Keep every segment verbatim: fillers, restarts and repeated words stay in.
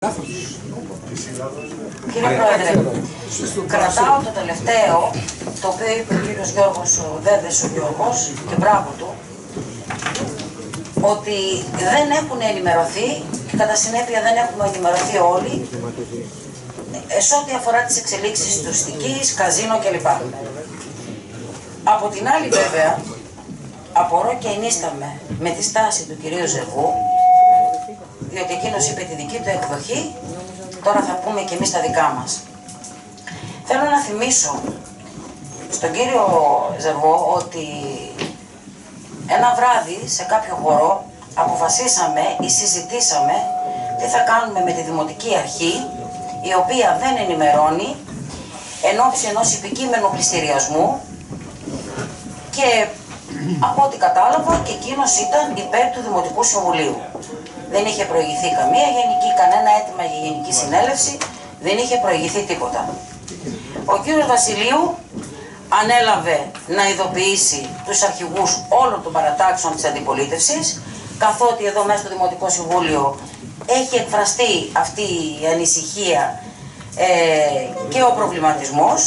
Κύριε Πρόεδρε, κρατάω το τελευταίο, το οποίο είπε ο κύριος Γιώργος, ο Δέδες ο Γιώργος, και μπράβο του, ότι δεν έχουν ενημερωθεί και κατά συνέπεια δεν έχουμε ενημερωθεί όλοι σε ό,τι αφορά τις εξελίξεις τουριστικής, καζίνο κλπ. Από την άλλη βέβαια, απορώ και ενίσταμαι με τη στάση του κυρίου Ζερβού, διότι εκείνος είπε τη δική του εκδοχή, τώρα θα πούμε και εμείς τα δικά μας. Θέλω να θυμίσω στον κύριο Ζερβό ότι ένα βράδυ σε κάποιο χώρο αποφασίσαμε ή συζητήσαμε τι θα κάνουμε με τη Δημοτική Αρχή, η οποία δεν ενημερώνει εν ώψη ενός επικείμενου πληστηριασμού, και από ό,τι κατάλαβα και εκείνος ήταν υπέρ του Δημοτικού Συμβουλίου. Δεν είχε προηγηθεί καμία γενική, κανένα αίτημα για γενική συνέλευση, δεν είχε προηγηθεί τίποτα. Ο κύριος Βασιλείου ανέλαβε να ειδοποιήσει τους αρχηγούς όλων των παρατάξεων της αντιπολίτευσης, καθότι εδώ μέσα στο Δημοτικό Συμβούλιο έχει εκφραστεί αυτή η ανησυχία ε, και ο προβληματισμός.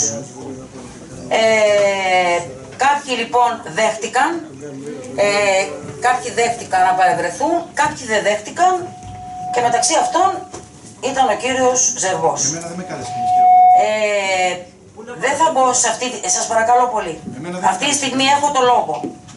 Ε, κάποιοι λοιπόν δέχτηκαν, ε, κάποιοι δέχτηκαν να παρευρεθούν, κάποιοι δεν δέχτηκαν, και μεταξύ αυτών ήταν ο κύριος Ζερβός. Εμένα δεν με κάλεσε. Ε, δεν θα μπω σε αυτή, σας παρακαλώ πολύ. Αυτή τη στιγμή έχω το λόγο.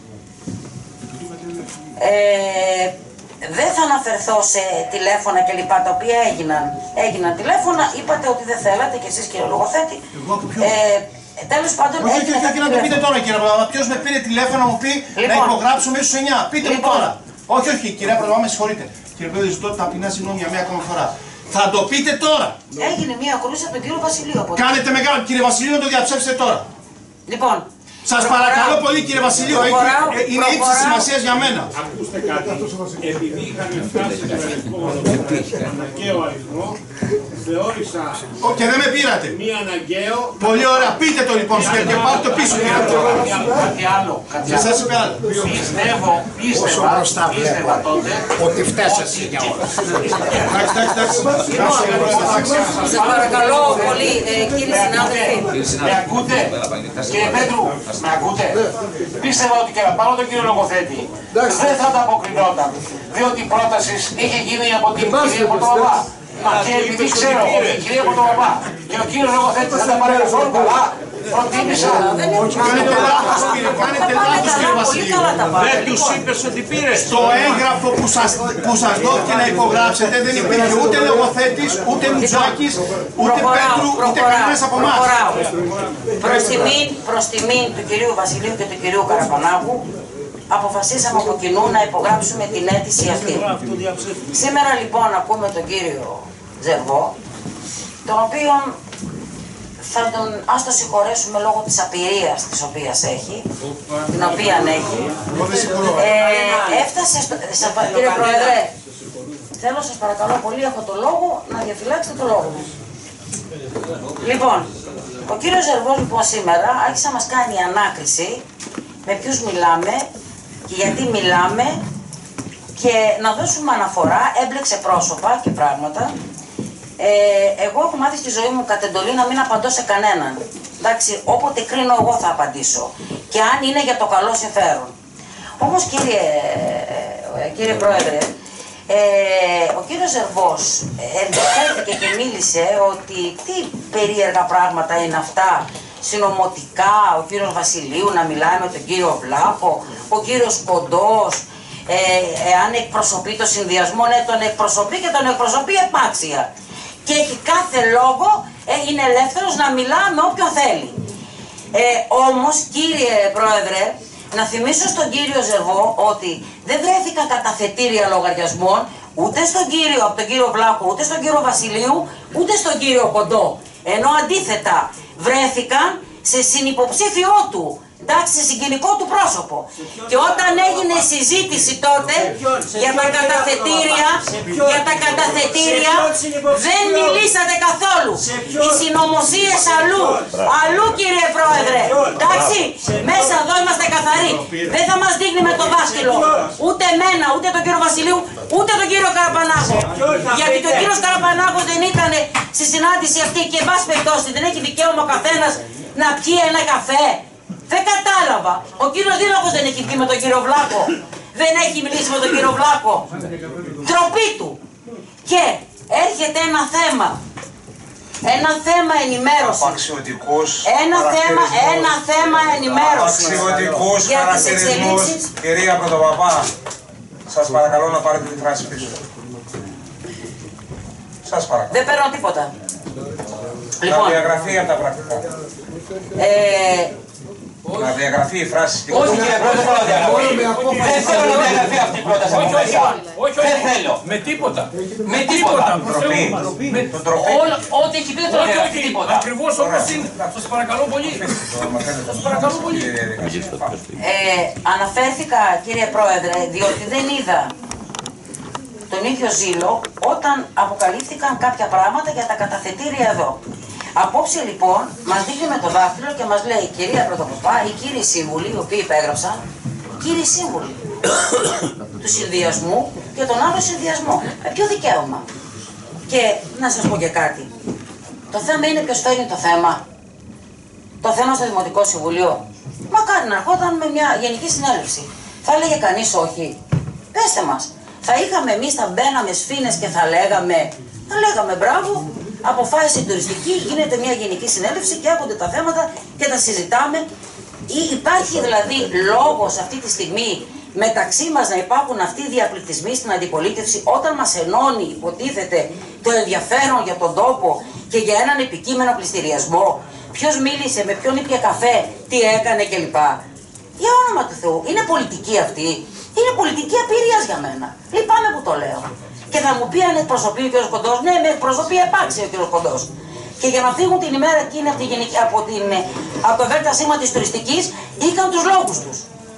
Ε, δεν θα αναφερθώ σε τηλέφωνα και λοιπά τα οποία έγιναν. Έγιναν τηλέφωνα, είπατε ότι δεν θέλατε και εσείς κύριε λογοθέτη. Εγώ από ποιο? Ε, τέλος πάντων. Όχι, όχι, όχι, να το πείτε τώρα κύριε Πρωτοβά. Ποιος με πήρε τηλέφωνο να μου πει λοιπόν, να υπογράψω μέσα στους εννιά. Πείτε λοιπόν, μου τώρα. Όχι, όχι, κύριε Πρωτοβά, με συγχωρείτε. Κύριε Πρόεδρε, ζητώ ταπεινά συγγνώμη για μία ακόμα φορά. Θα το πείτε τώρα. Έγινε μία κρούση από τον κύριο Βασιλείο. Κάνετε μεγάλο, κύριε Βασιλείο, να το διαψεύσετε τώρα. Λοιπόν. Σας παρακαλώ πολύ κύριε Βασιλείο, είναι ύψης σημασίας για μένα. Ακούστε κάτι, επειδή είχαμε φτάσει στο αναγκαίο αριθμό, θεώρησα και δεν με πήρατε. Μία αναγκαίο. Πολύ ωραία, πείτε το λοιπόν και πάω το πίσω κύριε. Κάτι άλλο. Και σας είπε άλλο. Πιστεύω, πίστευα, πίστευα τότε ότι φτάσατε για όλα. Εντάξει, εντάξει, εντάξει. Σας παρακαλώ πολύ κύριε συνάδελφοι. Με ακούτε, κύριε Πέτρου? Με ακούτε? Πίστευα ότι και να πάρω τον κύριο λογοθέτη δεν θα ανταποκρινόταν, διότι η πρόταση είχε γίνει από την κυρία Πρωτοβά. Και επειδή ξέρω ότι η κυρία Πρωτοβά και ο κύριος λογοθέτης δεν τα πάρει καθόλου καλά, προτίμησα. Κάνετε λάθος κύριε, κάνετε λάθος κύριε Βασιλείο. Δεν τους είπες ότι πήρες. Στο έγγραφο που σας δόθηκε να υπογράψετε δεν υπήρχε ούτε λογοθέτης, ούτε Μουτσάκης, ούτε Πέτρου, ούτε κανένας από εμάς. Προς τιμήν του κυρίου Βασιλείου και του κυρίου Καραπανάγου, αποφασίσαμε από κοινού να υπογράψουμε την αίτηση αυτή. Σήμερα λοιπόν ακούμε τον κύριο Ζερβό, τον οποίο θα τον, ας το συγχωρέσουμε λόγω της απειρίας της οποίας έχει, την οποία έχει. Ε, έφτασε στο... Κύριε Πρόεδρε, θέλω σας παρακαλώ πολύ, έχω το λόγο, να διαφυλάξετε το λόγο μου. Λοιπόν, ο κύριος Ζερβός λοιπόν σήμερα άρχισε να μας κάνει ανάκριση με ποιους μιλάμε και γιατί μιλάμε, και να δώσουμε αναφορά, έμπλεξε πρόσωπα και πράγματα. Ε, εγώ έχω μάθει στη ζωή μου κατ' εντολή να μην απαντώ σε κανέναν. Εντάξει, όποτε κρίνω εγώ θα απαντήσω. Και αν είναι για το καλό συμφέρον. Όμως κύριε, κύριε Πρόεδρε, ε, ο κύριος Ζερβός ενδιαφέρθηκε και μίλησε ότι τι περίεργα πράγματα είναι αυτά, συνωμοτικά, ο κύριος Βασιλείου να μιλάει με τον κύριο Βλάχο, ο κύριος Κοντός, ε, εάν εκπροσωπεί το συνδυασμό, ναι, τον εκπροσωπεί και τον εκπροσωπεί επάξια. Και έχει κάθε λόγο, ε, είναι ελεύθερος να μιλά με όποιον θέλει. Ε, όμως, κύριε Πρόεδρε, να θυμίσω στον κύριο Ζερβό ότι δεν βρέθηκαν καταθετήρια λογαριασμών ούτε στον κύριο, από τον κύριο Βλάχο, ούτε στον κύριο Βασιλείου, ούτε στον κύριο Κοντό. Ενώ αντίθετα βρέθηκαν σε συνυποψήφιό του Εντάξει, συγκινικό του πρόσωπο. Και όταν έγινε η συζήτηση τότε για τα καταθετήρια, για τα καταθετήρια δεν μιλήσατε καθόλου. Οι συνωμοσίες αλλού, αλλού κύριε Πρόεδρε. Εντάξει, μέσα εδώ είμαστε καθαροί. Δεν θα μας δείχνει με το δάσκυλο ούτε εμένα, ούτε τον κύριο Βασιλείου, ούτε τον κύριο Καραπανάκο. Γιατί και ο κύριος Καραπανάκος δεν ήταν στη συνάντηση αυτή και εν πάση περιπτώσει δεν έχει δικαίωμα ο καθένας να πιει ένα καφέ. Δεν κατάλαβα. Ο κύριος Δήμαρχος δεν έχει βγει με τον κύριο Βλάκο. Δεν έχει μιλήσει με τον κύριο Βλάκο. Ντροπή του. Και έρχεται ένα θέμα. Ένα θέμα ενημέρωση. Ένα θέμα, ένα θέμα ενημέρωση. Απαξιωτικούς χαρακτηρισμούς, κυρία Πρωτοπαπά. Σας παρακαλώ να πάρετε τη φράση πίσω. Σας παρακαλώ. Δεν παίρνω τίποτα. Να Λοιπόν, διαγραφεί από τα πρακτικά. ε, Να διαγραφεί η φράση. Όχι κύριε Πρόεδρε, δεν θέλω να διαγραφεί. Δεν θέλω να διαγραφεί αυτή η πρόταση από μέσα. Δεν θέλω. Με τίποτα. Με τίποτα. Τροπή. Τον τροπή. Ό,τι έχει πει δεν θέλω να διαγραφεί τίποτα. Ακριβώς όπως είναι. Σας παρακαλώ πολύ. Σας παρακαλώ πολύ. ε, αναφέρθηκα κύριε Πρόεδρε διότι δεν είδα τον ίδιο ζήλο όταν αποκαλύφθηκαν κάποια πράγματα για τα καταθετήρια εδώ. Απόψε λοιπόν μας δείχνει με το δάχτυλο και μας λέει κυρία Πρωτοπαπά, οι κύριοι σύμβουλοι, οι οποίοι υπέγραψαν, κύριοι σύμβουλοι του συνδυασμού και τον άλλο συνδυασμό. Με ποιο δικαίωμα. Και να σας πω και κάτι. Το θέμα είναι ποιος φέρνει το θέμα. Το θέμα στο Δημοτικό Συμβουλίο. Μακάρι να ερχόταν με μια γενική συνέλευση. Θα έλεγε κανείς όχι. Πέστε μας. Θα είχαμε εμείς, θα μπαίναμε σφήνες και θα λέγαμε, θα λέγαμε μπράβο, αποφάσισε η τουριστική, γίνεται μια γενική συνέλευση και έρχονται τα θέματα και τα συζητάμε. Ή υπάρχει δηλαδή λόγος αυτή τη στιγμή μεταξύ μας να υπάρχουν αυτοί οι διαπληκτισμοί στην αντιπολίτευση όταν μας ενώνει, υποτίθεται, το ενδιαφέρον για τον τόπο και για έναν επικείμενο πληστηριασμό. Ποιος μίλησε, με ποιον ήπια καφέ, τι έκανε κλπ. Για όνομα του Θεού, είναι πολιτική αυτή. Είναι πολιτική απειρίας για μένα. Λυπάμαι που το λέω. Και θα μου πει αν εκπροσωπεί ο κ. Κοντός. Ναι, με εκπροσωπεί επάξια ο κ. Κοντός. Και για να φύγουν την ημέρα εκείνη από, τη γενική, από, την, από το δέλτα σήμα της τουριστικής, είχαν τους λόγους τους.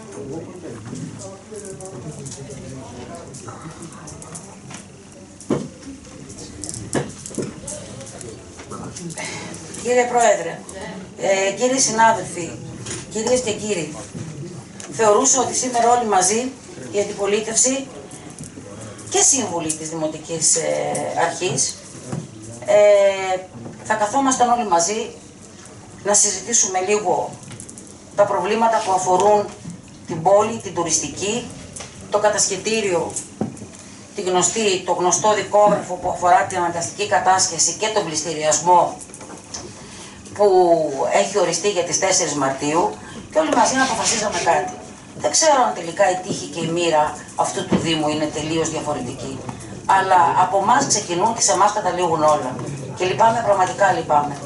Κύριε Πρόεδρε, ε, κύριοι συνάδελφοι, κυρίες και κύριοι, θεωρούσα ότι σήμερα όλοι μαζί, η αντιπολίτευση και σύμβουλοι της Δημοτικής ε, Αρχής, ε, θα καθόμασταν όλοι μαζί να συζητήσουμε λίγο τα προβλήματα που αφορούν την πόλη, την τουριστική, το κατασκητήριο, τη γνωστή, το γνωστό δικόγραφο που αφορά την αναγκαστική κατάσχεση και τον πληστηριασμό που έχει οριστεί για τις τέσσερις Μαρτίου και όλοι μαζί να αποφασίζαμε κάτι. Δεν ξέρω αν τελικά η τύχη και η μοίρα αυτού του Δήμου είναι τελείως διαφορετική. Αλλά από εμάς ξεκινούν και σε εμάς καταλήγουν όλα. Και λυπάμαι, πραγματικά λυπάμαι.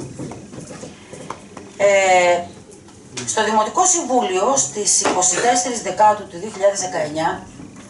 Ε, στο Δημοτικό Συμβούλιο στις είκοσι τέσσερις Δεκάτου του δύο χιλιάδες δεκαεννιά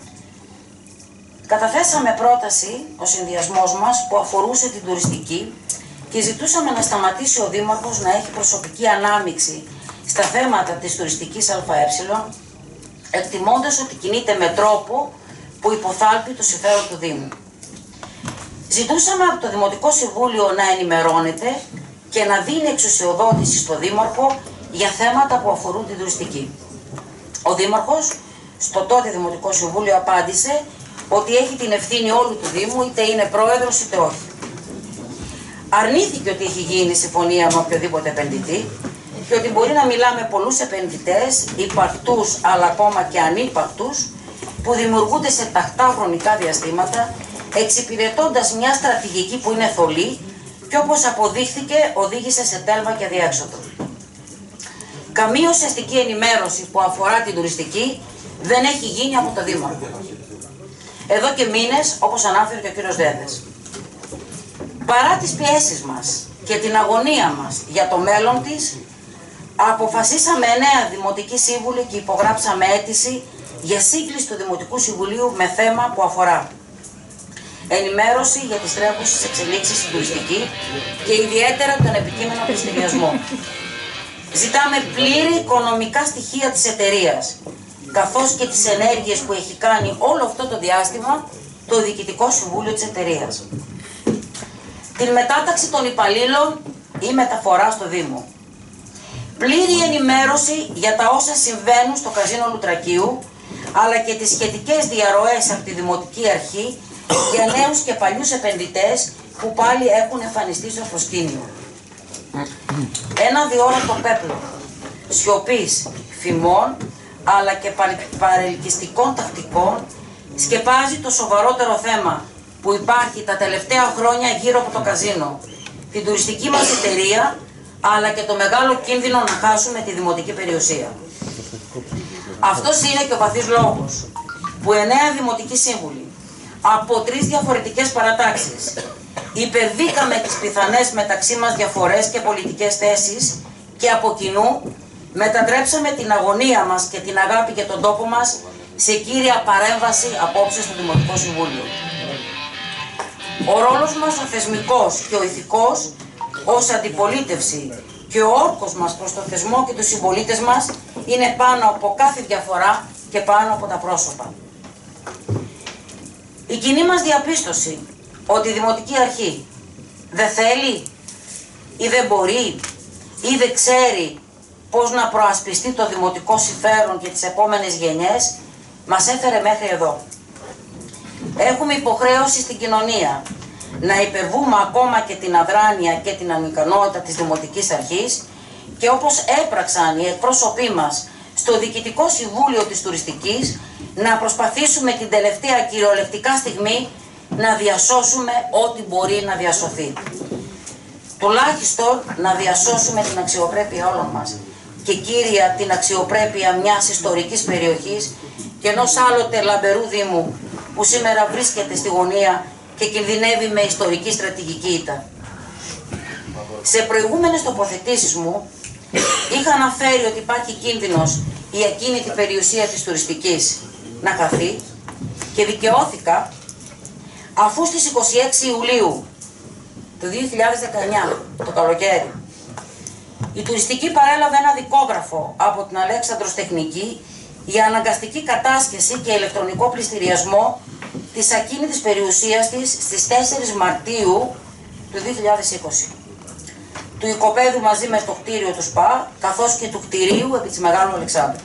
καταθέσαμε πρόταση, ο συνδυασμός μας, που αφορούσε την τουριστική και ζητούσαμε να σταματήσει ο Δήμαρχος να έχει προσωπική ανάμειξη στα θέματα της τουριστικής ΑΕ, εκτιμώντας ότι κινείται με τρόπο που υποθάλπει το συμφέρον του Δήμου. Ζητούσαμε από το Δημοτικό Συμβούλιο να ενημερώνεται και να δίνει εξουσιοδότηση στο Δήμαρχο για θέματα που αφορούν την τουριστική. Ο Δήμαρχος στο τότε Δημοτικό Συμβούλιο απάντησε ότι έχει την ευθύνη όλου του Δήμου, είτε είναι πρόεδρος είτε όχι. Αρνήθηκε ότι έχει γίνει συμφωνία με οποιοδήποτε επενδυτή και ότι μπορεί να μιλά με πολλούς επενδυτές, υπαρκτούς αλλά ακόμα και ανύπαρκτους, που δημιουργούνται σε τακτά χρονικά διαστήματα, εξυπηρετώντας μια στρατηγική που είναι θολή και όπως αποδείχθηκε οδήγησε σε τέλμα και διέξοδο. Καμία ουσιαστική ενημέρωση που αφορά την τουριστική δεν έχει γίνει από το Δήμαρχο. Εδώ και μήνες, όπως ανάφερε και ο κύριος Δέδες. Παρά τις πιέσεις μας και την αγωνία μας για το μέλλον της, αποφασίσαμε εννέα Δημοτικοί Σύμβουλοι και υπογράψαμε αίτηση για σύγκληση του Δημοτικού Συμβουλίου με θέμα που αφορά ενημέρωση για τις τρέχουσες εξελίξεις στην τουριστική και ιδιαίτερα τον επικείμενο πληστηριασμό. Ζητάμε πλήρη οικονομικά στοιχεία της εταιρείας, καθώς και τις ενέργειες που έχει κάνει όλο αυτό το διάστημα το Διοικητικό Συμβούλιο της εταιρείας. Την μετάταξη των υπαλλήλων ή μεταφορά στο Δήμο. Πλήρη ενημέρωση για τα όσα συμβαίνουν στο καζίνο Λουτρακίου, αλλά και τις σχετικές διαρροές από τη Δημοτική Αρχή για νέους και παλιούς επενδυτές που πάλι έχουν εμφανιστεί στο προσκήνιο. Ένα διόρατο πέπλο σιωπής, φημών, αλλά και παρελκυστικών τακτικών σκεπάζει το σοβαρότερο θέμα που υπάρχει τα τελευταία χρόνια γύρω από το καζίνο, την τουριστική μας εταιρεία, αλλά και το μεγάλο κίνδυνο να χάσουμε τη δημοτική περιουσία. Αυτός είναι και ο βαθύς λόγος που εννέα δημοτικοί σύμβουλοι από τρεις διαφορετικές παρατάξεις υπερβήκαμε τις πιθανές μεταξύ μας διαφορές και πολιτικές θέσεις και από κοινού μετατρέψαμε την αγωνία μας και την αγάπη για τον τόπο μας σε κύρια παρέμβαση απόψε στο Δημοτικό Συμβούλιο. Ο ρόλος μας ο θεσμικός και ο ηθικός ως αντιπολίτευση και ο όρκος μας προς το θεσμό και τους συμπολίτες μας είναι πάνω από κάθε διαφορά και πάνω από τα πρόσωπα. Η κοινή μας διαπίστωση ότι η Δημοτική Αρχή δεν θέλει ή δεν μπορεί ή δεν ξέρει πώς να προασπιστεί το δημοτικό συμφέρον και τις επόμενες γενιές μας έφερε μέχρι εδώ. Έχουμε υποχρέωση στην κοινωνία να υπερβούμε ακόμα και την αδράνεια και την ανικανότητα της Δημοτικής Αρχής και όπως έπραξαν οι εκπρόσωποι μας στο Διοικητικό Συμβούλιο της Τουριστικής να προσπαθήσουμε την τελευταία κυριολεκτικά στιγμή να διασώσουμε ό,τι μπορεί να διασωθεί. Τουλάχιστον να διασώσουμε την αξιοπρέπεια όλων μας και κύρια την αξιοπρέπεια μιας ιστορικής περιοχής και ενός άλλοτε λαμπερού Δήμου που σήμερα βρίσκεται στη γωνία και κινδυνεύει με ιστορική στρατηγική ήττα. Σε προηγούμενες τοποθετήσεις μου είχα αναφέρει ότι υπάρχει κίνδυνος η ακίνητη περιουσία της τουριστικής να χαθεί και δικαιώθηκα αφού στις είκοσι έξι Ιουλίου του δύο χιλιάδες δεκαεννιά, το καλοκαίρι, η τουριστική παρέλαβε ένα δικόγραφο από την Αλέξανδρος Τεχνική για αναγκαστική κατάσχεση και ηλεκτρονικό πληστηριασμό της ακίνητης περιουσίας της στις τέσσερις Μαρτίου του δύο χιλιάδες είκοσι. Του οικοπαίδου μαζί με το κτίριο του ΣΠΑ, καθώς και του κτηρίου επί της Μεγάλου Αλεξάνδρου.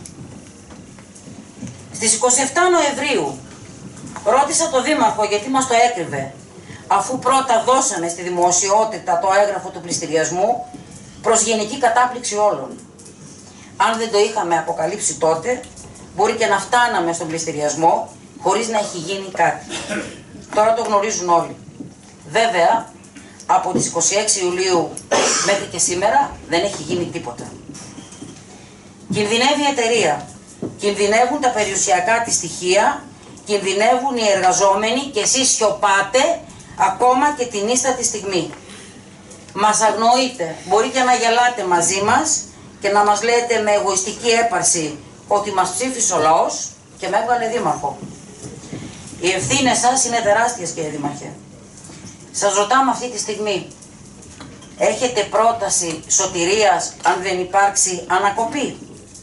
Στις είκοσι επτά Νοεμβρίου ρώτησα τον Δήμαρχο γιατί μας το έκρυβε, αφού πρώτα δώσαμε στη δημοσιότητα το έγγραφο του πληστηριασμού προς γενική κατάπληξη όλων. Αν δεν το είχαμε αποκαλύψει τότε, μπορεί και να φτάναμε στον πληστηριασμό χωρίς να έχει γίνει κάτι. Τώρα το γνωρίζουν όλοι. Βέβαια, από τις είκοσι έξι Ιουλίου μέχρι και σήμερα δεν έχει γίνει τίποτα. Κινδυνεύει η εταιρεία, κινδυνεύουν τα περιουσιακά της στοιχεία, κινδυνεύουν οι εργαζόμενοι και εσείς σιωπάτε ακόμα και την ίστατη στιγμή. Μας αγνοείτε, μπορεί και να γελάτε μαζί μας και να μας λέτε με εγωιστική έπαρση ότι μας ψήφισε ο λαός και με έβγαλε δήμαρχο. Οι ευθύνες σας είναι τεράστιες, κύριε Δήμαρχε. Σας ρωτάμε αυτή τη στιγμή, έχετε πρόταση σωτηρίας αν δεν υπάρξει ανακοπή?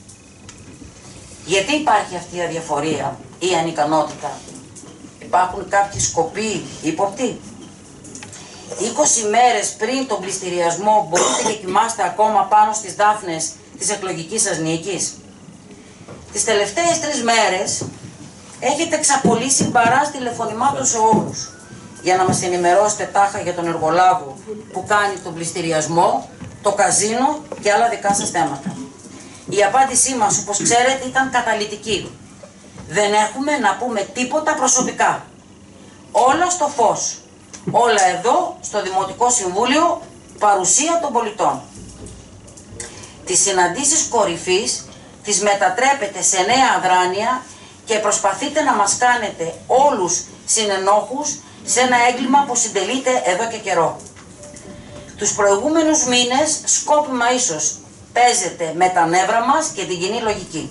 Γιατί υπάρχει αυτή η αδιαφορία ή η ανικανότητα? Υπάρχουν κάποιοι σκοποί ύποπτοι? είκοσι μέρες πριν τον πληστηριασμό μπορείτε και κοιμάστε ακόμα πάνω στις δάφνες της εκλογικής σας νίκης? Τις τελευταίες τρεις μέρες έχετε εξαπολύσει μπαράς τηλεφωνημάτων σε όλους για να μας ενημερώσετε τάχα για τον εργολάβο που κάνει τον πληστηριασμό, το καζίνο και άλλα δικά σας θέματα. Η απάντησή μας, όπως ξέρετε, ήταν καταλυτική. Δεν έχουμε να πούμε τίποτα προσωπικά. Όλα στο φως. Όλα εδώ, στο Δημοτικό Συμβούλιο, παρουσία των πολιτών. Τις συναντήσεις κορυφής τις μετατρέπετε σε νέα αδράνεια και προσπαθείτε να μας κάνετε όλους συνενόχους σε ένα έγκλημα που συντελείται εδώ και καιρό. Τους προηγούμενους μήνες σκόπιμα ίσως παίζετε με τα νεύρα μας και την κοινή λογική.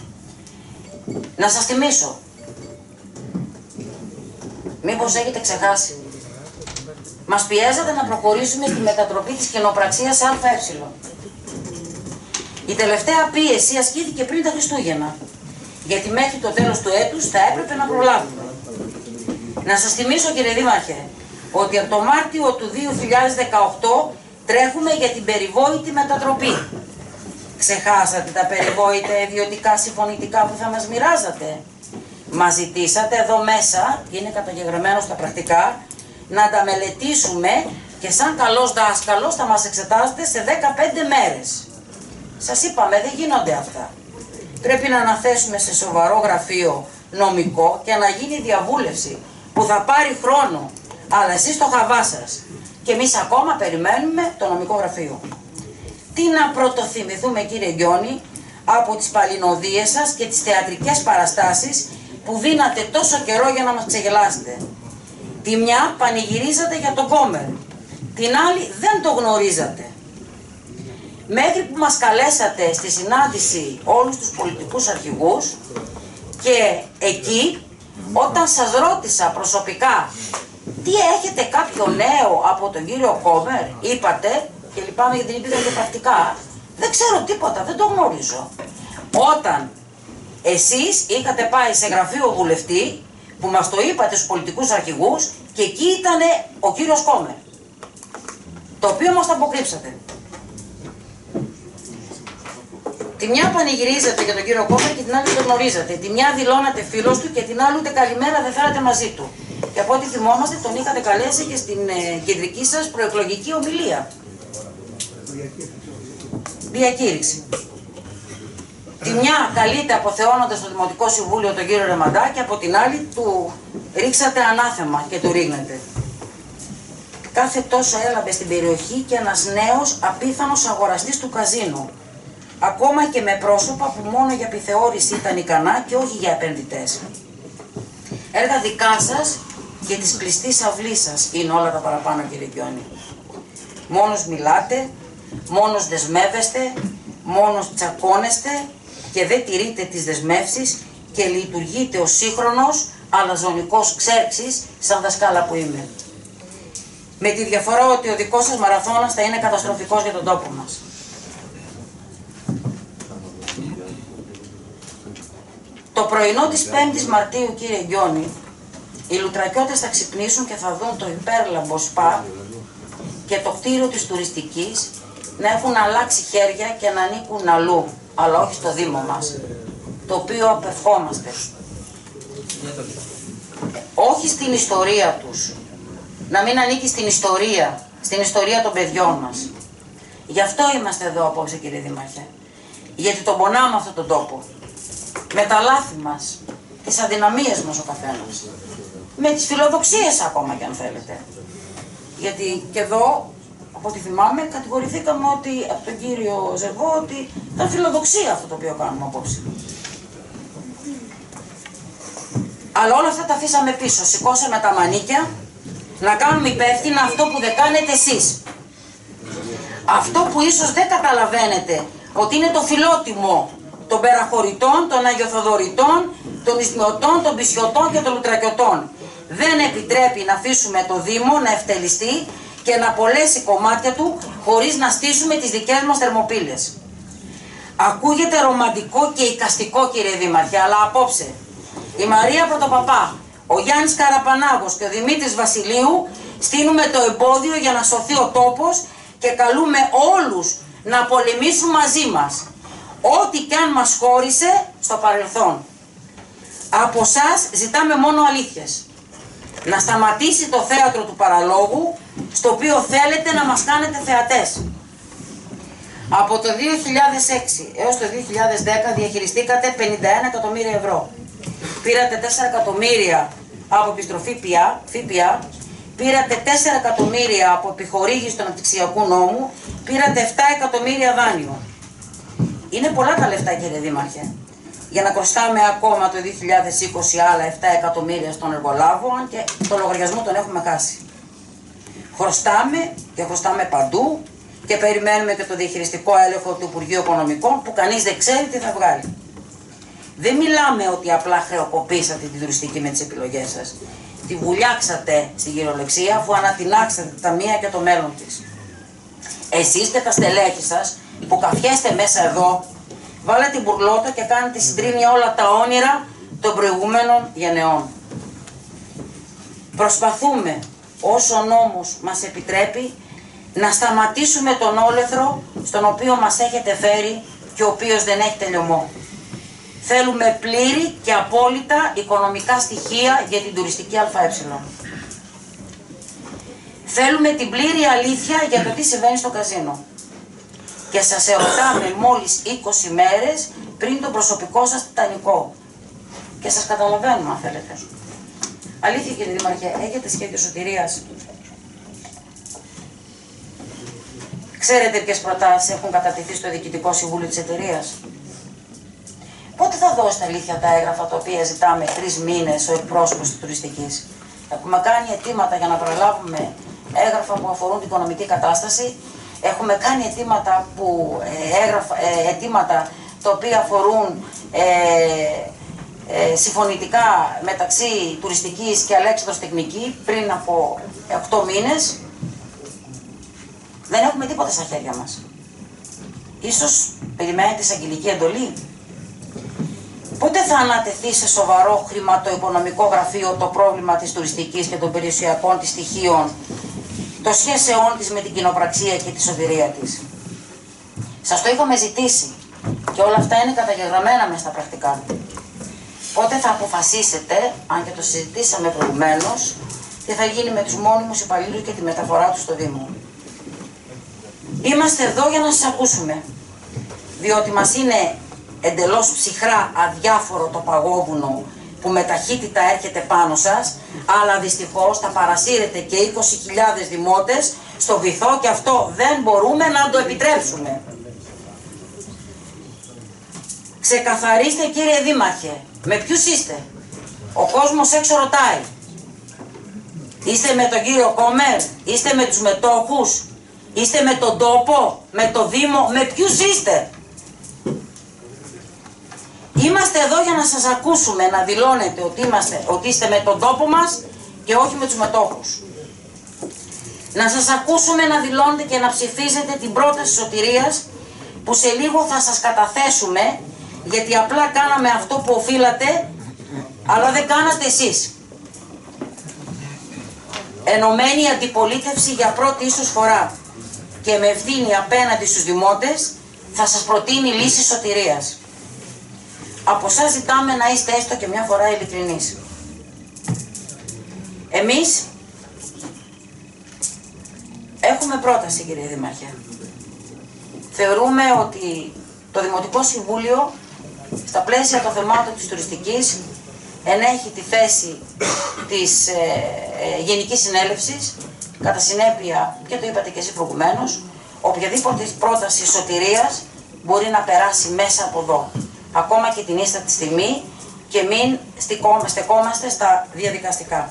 Να σας θυμίσω, μήπως έχετε ξεχάσει, μας πιέζατε να προχωρήσουμε στη μετατροπή της κοινοπραξίας σε ΑΕ. Η τελευταία πίεση ασκήθηκε πριν τα Χριστούγεννα, γιατί μέχρι το τέλος του έτους θα έπρεπε να προλάβουμε. Να σας θυμίσω, κύριε Δήμαρχε, ότι από το Μάρτιο του δύο χιλιάδες δεκαοκτώ τρέχουμε για την περιβόητη μετατροπή. Ξεχάσατε τα περιβόητα ιδιωτικά συμφωνητικά που θα μας μοιράζατε? Μας ζητήσατε εδώ μέσα, και είναι καταγεγραμμένο στα πρακτικά, να τα μελετήσουμε και σαν καλός δάσκαλος θα μας εξετάσετε σε δεκαπέντε μέρες. Σας είπαμε, δεν γίνονται αυτά. Πρέπει να αναθέσουμε σε σοβαρό γραφείο νομικό και να γίνει διαβούλευση που θα πάρει χρόνο. Αλλά εσείς το χαβά σας. Και εμείς ακόμα περιμένουμε το νομικό γραφείο. Τι να πρωτοθυμηθούμε, κύριε Γκιόνη, από τις παλινοδίες σας και τις θεατρικές παραστάσεις που δίνατε τόσο καιρό για να μας ξεγελάσετε. Τη μια πανηγυρίζατε για τον Κόμερ, την άλλη δεν το γνωρίζατε. Μέχρι που μας καλέσατε στη συνάντηση όλους τους πολιτικούς αρχηγούς και εκεί, όταν σας ρώτησα προσωπικά τι έχετε κάποιο νέο από τον κύριο Κόμερ, είπατε, και λυπάμαι γιατί την είπατε και πρακτικά, δεν ξέρω τίποτα, δεν το γνωρίζω. Όταν εσείς είχατε πάει σε γραφείο βουλευτή, που μας το είπατε στους πολιτικούς αρχηγούς, και εκεί ήταν ο κύριος Κόμερ, το οποίο μας το αποκρύψατε. Τη μια πανηγυρίζατε για τον κύριο Κόμερ και την άλλη τον γνωρίζατε. Τη μια δηλώνατε φίλος του και την άλλη ούτε καλημέρα δεν θέλατε μαζί του. Και από ό,τι θυμόμαστε τον είχατε καλέσει και στην ε, κεντρική σας προεκλογική ομιλία. Διακήρυξη. Τη μια καλείτε αποθεώνοντας στο Δημοτικό Συμβούλιο τον κύριο Ρεμαντά και από την άλλη του ρίξατε ανάθεμα και του ρίχνετε. Κάθε τόσο έλαβε στην περιοχή και ένας νέος απίθανος αγοραστής του καζίνο. Ακόμα και με πρόσωπα που μόνο για επιθεώρηση ήταν ικανά και όχι για επενδυτές. Έργα δικά σας και της κλειστής αυλής σας είναι όλα τα παραπάνω, κύριε Γκιόνη. Μόνος μιλάτε, μόνος δεσμεύεστε, μόνος τσακώνεστε και δεν τηρείτε τις δεσμεύσεις και λειτουργείτε ως σύγχρονος αλαζονικός Ξέρξης σαν δασκάλα που είμαι. Με τη διαφορά ότι ο δικός σας μαραθώνας θα είναι καταστροφικός για τον τόπο μας. Το πρωινό της πέμπτης Μαρτίου, κύριε Γκιόνη, οι λουτρακιώτες θα ξυπνήσουν και θα δουν το υπέρλαμπο σπα και το κτίριο της τουριστικής να έχουν αλλάξει χέρια και να ανήκουν αλλού, αλλά όχι στο Δήμο μας, το οποίο απευχόμαστε. Όχι στην ιστορία τους, να μην ανήκει στην ιστορία, στην ιστορία των παιδιών μας. Γι' αυτό είμαστε εδώ απόψε, κύριε Δήμαρχε, γιατί τον πονάμε αυτόν τον τόπο. Με τα λάθη μας, τις αδυναμίες μας ο καθένας. Με τις φιλοδοξίες ακόμα κι αν θέλετε. Γιατί και εδώ, από ό,τι θυμάμαι, κατηγορηθήκαμε ότι, από τον κύριο Ζερβό ότι ήταν φιλοδοξία αυτό το οποίο κάνουμε απόψε. Αλλά όλα αυτά τα αφήσαμε πίσω. Σηκώσαμε τα μανίκια να κάνουμε υπεύθυνα αυτό που δεν κάνετε εσείς. Αυτό που ίσως δεν καταλαβαίνετε ότι είναι το φιλότιμο των περαχωρητών, των αγιοθοδωρητών, των Ισμιωτών, των Πισιωτών και των Λουτρακιωτών. Δεν επιτρέπει να αφήσουμε το Δήμο να ευτελιστεί και να απολέσει κομμάτια του χωρίς να στήσουμε τις δικές μας θερμοπύλες. Ακούγεται ρομαντικό και εικαστικό, κύριε Δήμαρχε, αλλά απόψε η Μαρία Πρωτοπαπά, ο Γιάννης Καραπανάγος και ο Δημήτρης Βασιλείου στείνουμε το εμπόδιο για να σωθεί ο τόπος και καλούμε όλους να πολεμήσουν μαζί μας. Ό,τι κι αν μας χώρισε στο παρελθόν. Από σας ζητάμε μόνο αλήθειες. Να σταματήσει το θέατρο του παραλόγου, στο οποίο θέλετε να μας κάνετε θεατές. Από το δύο χιλιάδες έξι έως το δύο χιλιάδες δέκα διαχειριστήκατε πενήντα ένα εκατομμύρια ευρώ. Πήρατε τέσσερα εκατομμύρια από επιστροφή ΦΠΑ, πήρατε τέσσερα εκατομμύρια από επιχορήγηση του αναπτυξιακού νόμου, πήρατε επτά εκατομμύρια δάνειο. Είναι πολλά τα λεφτά, κύριε Δήμαρχε, για να κοστάμε ακόμα το δύο χιλιάδες είκοσι άλλα επτά εκατομμύρια στον εργολάβο, αν και το λογαριασμό τον έχουμε χάσει. Χρωστάμε και χρωστάμε παντού και περιμένουμε και το διαχειριστικό έλεγχο του Υπουργείου Οικονομικών που κανείς δεν ξέρει τι θα βγάλει. Δεν μιλάμε ότι απλά χρεοκοπήσατε τη τουριστική με τις επιλογές σας. Τη βουλιάξατε στην κυριολεξία αφού ανατινάξατε τα μία και το μέλλον της. Εσείς και τα στελέχη σας που καφιέστε μέσα εδώ, βάλετε την μπουρλότα και κάνετε συντρίμμια όλα τα όνειρα των προηγούμενων γενεών. Προσπαθούμε, όσο ο νόμος μας επιτρέπει, να σταματήσουμε τον όλεθρο στον οποίο μας έχετε φέρει και ο οποίος δεν έχει τελειωμό. Θέλουμε πλήρη και απόλυτα οικονομικά στοιχεία για την τουριστική ΑΕ. Θέλουμε την πλήρη αλήθεια για το τι συμβαίνει στο καζίνο. Και σας ερωτάμε μόλις είκοσι μέρες πριν το προσωπικό σας τιτανικό. Και σας καταλαβαίνουμε αν θέλετε. Αλήθεια κύριε Δήμαρχε, έχετε σχέδιο σωτηρίας? Ξέρετε ποιες προτάσεις έχουν κατατεθεί στο Διοικητικό Συμβούλιο της εταιρείας? Πότε θα δώσετε αλήθεια τα έγγραφα τα οποία ζητάμε τρεις μήνες ο εκπρόσωπος της τουριστικής? Έχουμε κάνει αιτήματα για να προλάβουμε έγγραφα που αφορούν την οικονομική κατάσταση. Έχουμε κάνει αιτήματα, που, ε, έγγραφα, ε, αιτήματα τα οποία αφορούν ε, ε, συμφωνητικά μεταξύ τουριστικής και αλέξανδρος τεχνική πριν από οκτώ μήνες. Δεν έχουμε τίποτα στα χέρια μας. Ίσως περιμένετε εισαγγελική εντολή. Πότε θα ανατεθεί σε σοβαρό χρηματοοικονομικό γραφείο το πρόβλημα της τουριστικής και των περιουσιακών της στοιχείων, το σχέσεών της με την κοινοπραξία και τη σωτηρία της? Σας το είχαμε ζητήσει και όλα αυτά είναι καταγεγραμμένα μέσα στα πρακτικά. Πότε θα αποφασίσετε, αν και το συζητήσαμε προηγουμένως, τι θα γίνει με τους μόνιμους υπαλλήλους και τη μεταφορά τους στο Δήμο? Είμαστε εδώ για να σας ακούσουμε, διότι μας είναι εντελώς ψυχρά αδιάφορο το παγόβουνο που με ταχύτητα έρχεται πάνω σας, αλλά δυστυχώς θα παρασύρετε και είκοσι χιλιάδες δημότες στο βυθό και αυτό δεν μπορούμε να το επιτρέψουμε. Ξεκαθαρίστε κύριε Δήμαρχε, με ποιους είστε? Ο κόσμος έξω ρωτάει. Είστε με τον κύριο Κόμερ, είστε με τους μετόχους, είστε με τον τόπο, με το Δήμο, με ποιους είστε? Είμαστε εδώ για να σας ακούσουμε να δηλώνετε ότι, είμαστε, ότι είστε με τον τόπο μας και όχι με τους μετόχους. Να σας ακούσουμε να δηλώνετε και να ψηφίζετε την πρόταση σωτηρίας που σε λίγο θα σας καταθέσουμε, γιατί απλά κάναμε αυτό που οφείλατε, αλλά δεν κάνατε εσείς. Ενωμένη αντιπολίτευση για πρώτη ίσως φορά και με ευθύνη απέναντι στους δημότες θα σας προτείνει λύση σωτηρίας. Από εσάς ζητάμε να είστε έστω και μια φορά ειλικρινείς. Εμείς έχουμε πρόταση κύριε Δήμαρχε. Θεωρούμε ότι το Δημοτικό Συμβούλιο στα πλαίσια των θεμάτων της τουριστικής ενέχει τη θέση της ε, ε, Γενικής Συνέλευσης, κατά συνέπεια, και το είπατε και εσείς προηγουμένως, οποιαδήποτε πρόταση σωτηρίας μπορεί να περάσει μέσα από εδώ, ακόμα και την ίστατη στιγμή, και μην στεκόμαστε στα διαδικαστικά.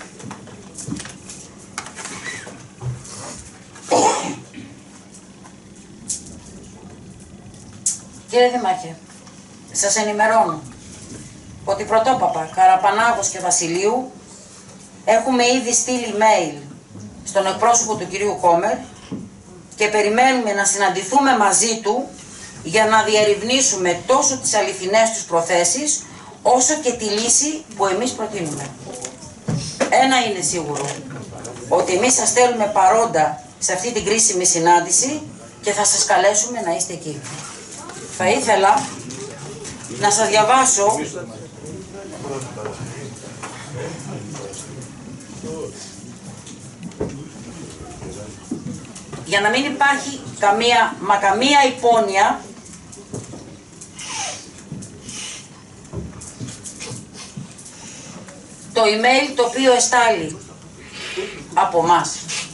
Κύριε Δήμαρχε, σας ενημερώνω ότι πρωτόπαπα Καραπανάγος και Βασιλείου έχουμε ήδη στείλει mail στον εκπρόσωπο του κυρίου Κόμερ και περιμένουμε να συναντηθούμε μαζί του για να διερευνήσουμε τόσο τις αληθινές τους προθέσεις όσο και τη λύση που εμείς προτείνουμε. Ένα είναι σίγουρο, ότι εμείς σας θέλουμε παρόντα σε αυτή την κρίσιμη συνάντηση και θα σας καλέσουμε να είστε εκεί. Θα ήθελα να σας διαβάσω για να μην υπάρχει καμία, μα καμία υπόνοια, το email το οποίο εστάλει από μας.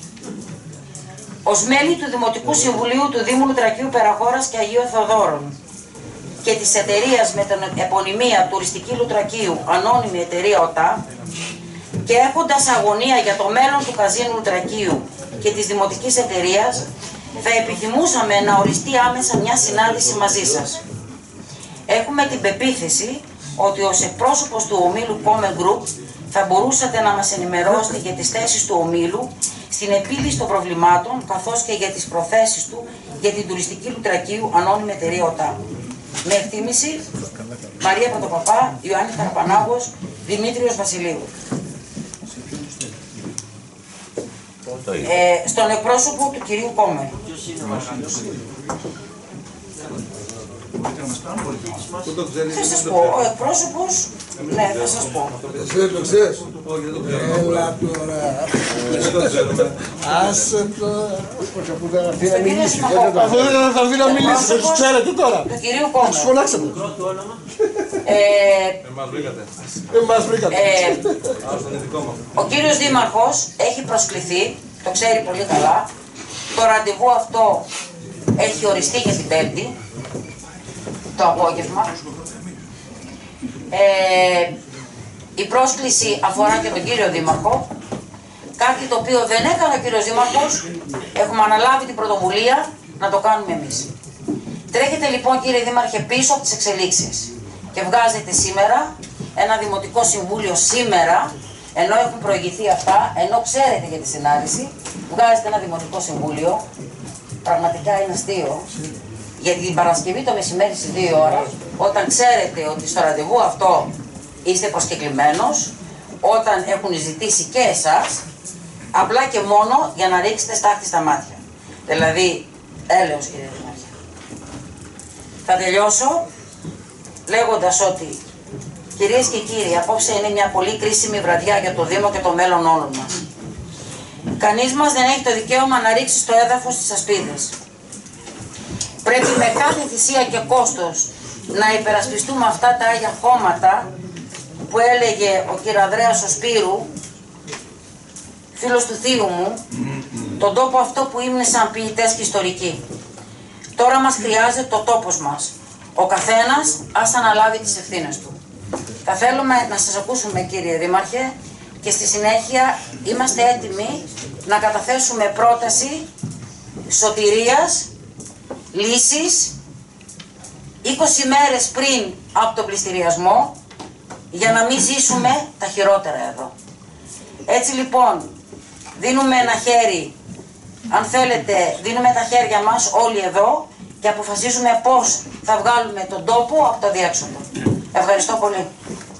Ως μέλη του Δημοτικού Συμβουλίου του Δήμου Λουτρακίου Περαχώρας και Αγίου Θεοδόρων και της εταιρείας με την επωνυμία Τουριστική Λουτρακίου, ανώνυμη εταιρεία ΟΤΑ, και έχοντας αγωνία για το μέλλον του καζίνου Λουτρακίου και της δημοτικής εταιρείας, θα επιθυμούσαμε να οριστεί άμεσα μια συνάντηση μαζί σας. Έχουμε την πεποίθηση ότι ως εκπρόσωπος του ομίλου Common Group θα μπορούσατε να μας ενημερώσετε για τις θέσεις του ομίλου στην επίλυση των προβλημάτων καθώς και για τις προθέσεις του για την τουριστική Λουτρακίου ανώνυμη εταιρεία ΟΤΑ. Με εκτίμηση, Μαρία Πρωτοπαπά, Ιωάννη Καραπανάγος, Δημήτριος Βασιλείου. Ε, στον εκπρόσωπο του κυρίου Κόμερ. Θα σας πω, ο εκπρόσωπος, ναι, θα σας πω. Εσύ το ξέρεις. Έλα τώρα. Άσε τώρα. Στον κύριο Συμμαχόπουλο. Αυτό δεν θα έρθει να μιλήσει, δεν τους ξέρετε τώρα. Του κυρίου Κόμερ. Τους φωνάξατε. Εμάς βρήκατε. Ο κύριος Δήμαρχος έχει προσκληθεί, το ξέρει πολύ καλά. Το ραντεβού αυτό έχει οριστεί για την Πέμπτη, το απόγευμα. Ε, η πρόσκληση αφορά και τον κύριο Δήμαρχο, κάτι το οποίο δεν έκανε ο κύριος Δήμαρχος, έχουμε αναλάβει την πρωτοβουλία να το κάνουμε εμείς. Τρέχετε λοιπόν κύριε Δήμαρχε πίσω από τις εξελίξεις και βγάζετε σήμερα ένα Δημοτικό Συμβούλιο σήμερα, ενώ έχουν προηγηθεί αυτά, ενώ ξέρετε για τη συνάρτηση, βγάζετε ένα Δημοτικό Συμβούλιο, πραγματικά είναι αστείο, γιατί την Παρασκευή το μεσημέρι στις δύο ώρα, όταν ξέρετε ότι στο ραντεβού αυτό είστε προσκεκλημένος, όταν έχουν ζητήσει και εσάς, απλά και μόνο για να ρίξετε στάχτη στα μάτια. Δηλαδή, έλεος κύριε Δημάρχε. Θα τελειώσω λέγοντας ότι, κυρίες και κύριοι, απόψε είναι μια πολύ κρίσιμη βραδιά για το Δήμο και το μέλλον όλων μας. Κανείς μας δεν έχει το δικαίωμα να ρίξει στο έδαφος τις ασπίδες. Πρέπει με κάθε θυσία και κόστος να υπερασπιστούμε αυτά τα άγια χώματα που έλεγε ο κ. Ανδρέας ο Σπύρου, φίλος του θείου μου, τον τόπο αυτό που ήμουν σαν ποιητές και ιστορικοί. Τώρα μας χρειάζεται το τόπος μας. Ο καθένας ας αναλάβει τις ευθύνες του. Θα θέλουμε να σας ακούσουμε κύριε Δήμαρχε και στη συνέχεια είμαστε έτοιμοι να καταθέσουμε πρόταση σωτηρίας, λύσης είκοσι μέρες πριν από τον πληστηριασμό για να μην ζήσουμε τα χειρότερα εδώ. Έτσι λοιπόν δίνουμε ένα χέρι, αν θέλετε δίνουμε τα χέρια μας όλοι εδώ και αποφασίζουμε πώς θα βγάλουμε τον τόπο από το διέξοδο. Ευχαριστώ πολύ.